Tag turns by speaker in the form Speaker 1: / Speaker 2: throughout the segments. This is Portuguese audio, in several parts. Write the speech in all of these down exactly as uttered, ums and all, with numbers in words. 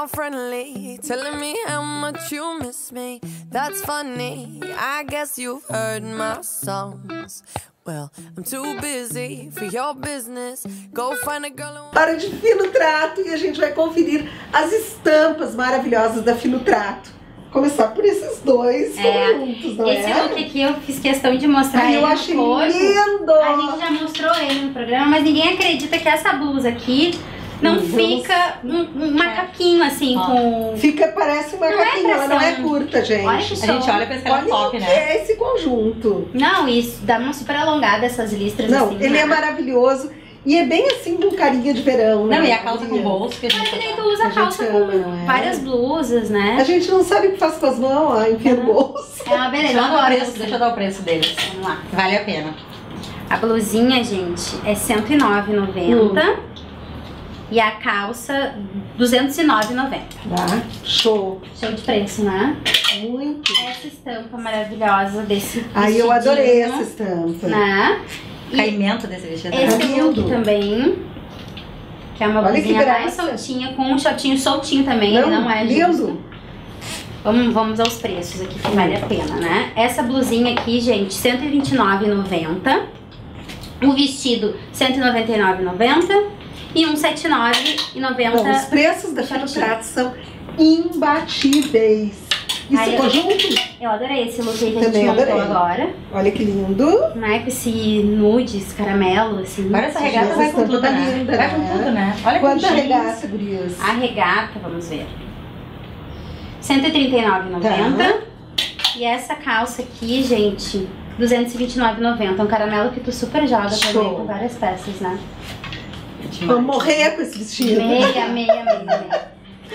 Speaker 1: all friendly, telling me how much you miss me. That's funny, I guess you've heard my songs. Well, I'm too busy for your business. Go find a girl.
Speaker 2: Hora de Fino Trato e a gente vai conferir as estampas maravilhosas da Fino Trato. Começar por esses dois
Speaker 3: é,
Speaker 2: conjuntos, não
Speaker 3: esse
Speaker 2: é?
Speaker 3: look aqui eu fiz questão de mostrar.
Speaker 2: Ai,
Speaker 3: ele
Speaker 2: eu achei
Speaker 3: no corpo.
Speaker 2: lindo!
Speaker 3: A gente já mostrou ele no programa, mas ninguém acredita que essa blusa aqui não
Speaker 2: Uhum.
Speaker 3: fica um, um macaquinho assim, ó, com...
Speaker 2: Fica, parece uma macaquinho, ela não é curta, gente.
Speaker 3: Olha que show.
Speaker 4: A gente olha pra esse cara top, né?
Speaker 2: É esse conjunto.
Speaker 3: Não, isso dá uma super alongada essas listras.
Speaker 2: Não,
Speaker 3: assim,
Speaker 2: ele
Speaker 3: né?
Speaker 2: é maravilhoso. E é bem assim com carinha de verão, né?
Speaker 4: Não, e a calça com bolso que a
Speaker 3: Mas
Speaker 4: gente...
Speaker 3: que daí tu usa
Speaker 2: A
Speaker 3: a calça
Speaker 2: gente
Speaker 3: com
Speaker 2: ama, não é?
Speaker 3: várias blusas, né?
Speaker 2: A gente não sabe o que faz com as mãos, ó, enfia no bolso.
Speaker 3: É uma beleza.
Speaker 4: Deixa eu, dar o
Speaker 3: Agora,
Speaker 4: preço, deixa eu dar o preço deles.
Speaker 3: Vamos lá.
Speaker 4: Vale a pena.
Speaker 3: A blusinha, gente, é cento e nove reais e noventa centavos. Hum. E a calça, duzentos e nove reais e noventa centavos.
Speaker 2: Tá, show.
Speaker 3: Show de preço, né?
Speaker 2: Muito.
Speaker 3: Essa estampa maravilhosa desse
Speaker 2: Ai, eu adorei
Speaker 3: vestidinho,
Speaker 2: essa estampa.
Speaker 3: né?
Speaker 4: O caimento desse vestido.
Speaker 3: Esse
Speaker 2: É
Speaker 3: look
Speaker 2: lindo.
Speaker 3: também, que é uma
Speaker 2: Olha que
Speaker 3: blusinha mais
Speaker 2: graça.
Speaker 3: soltinha, com um shortinho soltinho também, ele não é
Speaker 2: lindo.
Speaker 3: justo. Vamos, vamos aos preços aqui, que vale a pena, né? Essa blusinha aqui, gente, cento e vinte e nove reais e noventa centavos. O vestido, cento e noventa e nove reais e noventa centavos. E cento e setenta e nove reais e noventa
Speaker 2: Bom, os
Speaker 3: centavos.
Speaker 2: preços da Fino Trato são imbatíveis. Isso
Speaker 3: Ai,
Speaker 2: é
Speaker 3: eu-
Speaker 2: conjunto?
Speaker 3: Eu adorei esse look aí que a
Speaker 2: Também
Speaker 3: gente montou
Speaker 2: adorei.
Speaker 3: agora.
Speaker 2: Olha que lindo.
Speaker 3: Né? Com esse nude, esse caramelo, assim.
Speaker 4: Agora essa regata
Speaker 2: Essa
Speaker 4: vai com
Speaker 2: estampa
Speaker 4: tudo,
Speaker 2: tá
Speaker 4: né?
Speaker 2: linda,
Speaker 4: Vai com
Speaker 2: né?
Speaker 4: tudo, né? Olha que
Speaker 2: Quanta
Speaker 4: jeans.
Speaker 2: regata, gurias?
Speaker 3: A regata, vamos ver. cento e trinta e nove reais e noventa centavos. E essa calça aqui, gente, duzentos e vinte e nove reais e noventa centavos. É um caramelo que tu super joga
Speaker 2: Show.
Speaker 3: também com várias peças, né?
Speaker 2: Vamos morrer com esse vestido.
Speaker 3: Meia, meia, meia, meia.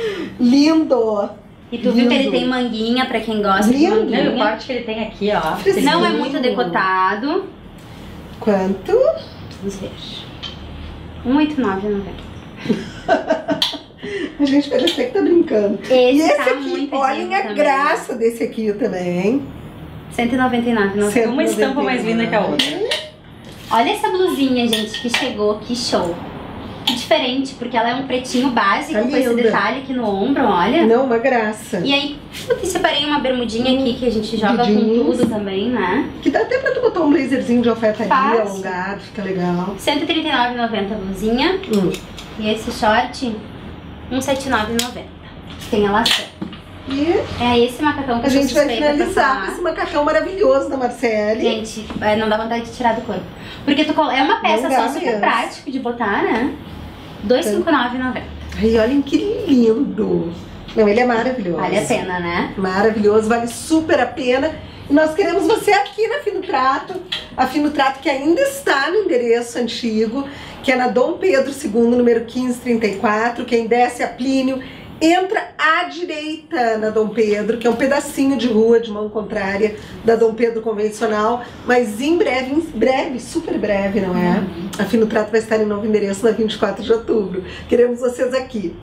Speaker 2: Lindo.
Speaker 3: E tu viu que ele
Speaker 2: Lindo.
Speaker 3: tem manguinha pra quem gosta
Speaker 2: Lindo.
Speaker 3: de
Speaker 4: Não, e o
Speaker 3: manguinha.
Speaker 4: corte que ele tem aqui, ó.
Speaker 2: Fresquinho.
Speaker 3: Não é muito decotado.
Speaker 2: Quanto?
Speaker 3: Vamos ver. cento e oitenta e nove reais e noventa centavos.
Speaker 2: A gente parece que tá brincando.
Speaker 3: Esse
Speaker 2: e esse
Speaker 3: tá
Speaker 2: aqui,
Speaker 3: muito
Speaker 2: olhem
Speaker 3: lindo
Speaker 2: a
Speaker 3: também.
Speaker 2: graça desse aqui também.
Speaker 3: cento e noventa e nove reais e noventa centavos.
Speaker 4: Uma estampa mais linda que a outra.
Speaker 3: Olha essa blusinha, gente, que chegou, que show. Que diferente, porque ela é um pretinho básico,
Speaker 2: Tá
Speaker 3: com esse
Speaker 2: linda.
Speaker 3: detalhe aqui no ombro, olha.
Speaker 2: Não, uma graça.
Speaker 3: E aí, eu separei uma bermudinha aqui, que a gente joga
Speaker 2: de
Speaker 3: com
Speaker 2: jeans.
Speaker 3: tudo também, né?
Speaker 2: Que dá até pra tu botar um blazerzinho de alfaiataria
Speaker 3: Fácil.
Speaker 2: alongado, fica legal.
Speaker 3: cento e trinta e nove reais e noventa centavos a blusinha.
Speaker 2: Hum.
Speaker 3: E esse short, cento e setenta e nove reais e noventa centavos. Tem elação.
Speaker 2: E
Speaker 3: É esse macacão que
Speaker 2: a
Speaker 3: eu sou
Speaker 2: gente vai
Speaker 3: suspeita pra
Speaker 2: finalizar
Speaker 3: falar.
Speaker 2: com esse macacão maravilhoso da Marcele.
Speaker 3: Gente, é, não dá vontade de tirar do corpo. Porque tu colo- é uma peça
Speaker 2: Não dá
Speaker 3: só super
Speaker 2: mesmo.
Speaker 3: prático de botar, né? duzentos e cinquenta e nove reais e noventa centavos.
Speaker 2: Ai, olhem que lindo. Não, ele é maravilhoso.
Speaker 3: Vale a pena, né?
Speaker 2: Maravilhoso, vale super a pena. E nós queremos você aqui na Fino Trato. A Fino Trato que ainda está no endereço antigo, que é na Dom Pedro segundo, número quinze trinta e quatro. Quem desce a Plínio, entra à direita na Dom Pedro, que é um pedacinho de rua de mão contrária da Dom Pedro convencional. Mas em breve, em breve, super breve, não é? A Fino Trato vai estar em novo endereço na vinte e quatro de outubro. Queremos vocês aqui.